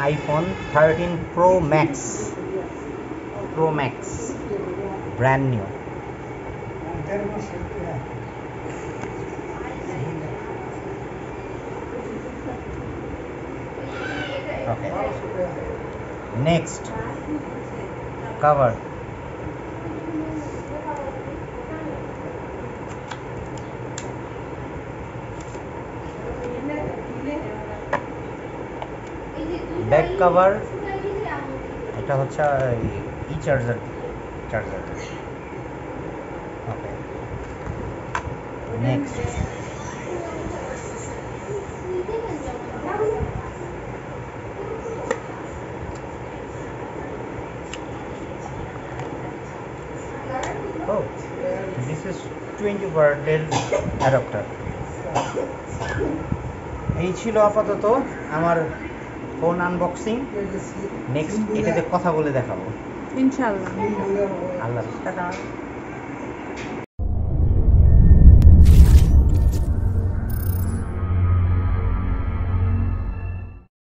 iPhone 13 Pro Max, brand new. Okay. Next, cover. Back cover, এটা হচ্ছে ই charger. Okay, next oh, this is 20 ওয়াটের adapter. এই ছিল আপাতত আমার ফোন আনবক্সিং। নেক্সট এটাতে কথা বলে দেখাবো ইনশাআল্লাহ। আল্লাহ হাফেজ।